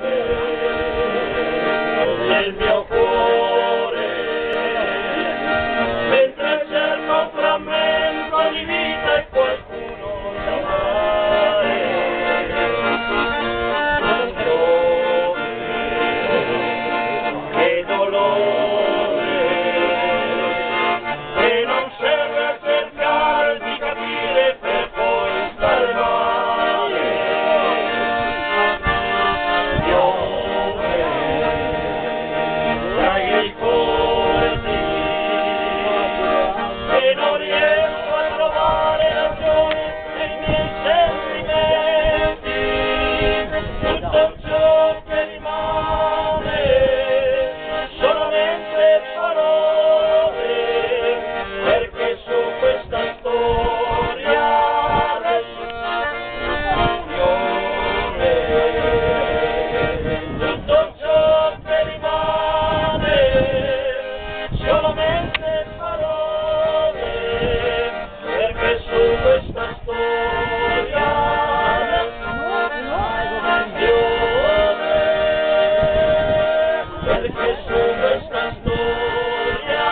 nel mio cuore, mentre cerco un frammento di vita e qualcuno da amare. Non piove, che dolore, e non serve a cercare di capire per poi stare male. Piove, dai i forti, e non riesco a trovare ragione nei miei sentimenti. Tutto ciò che rimane, solamente parole, perché su questa storia tutto ciò che rimane, solamente parole, perché su questa storia piove, perché su questa storia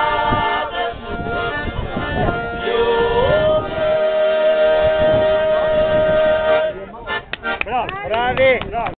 piove. Bravi! Bravi!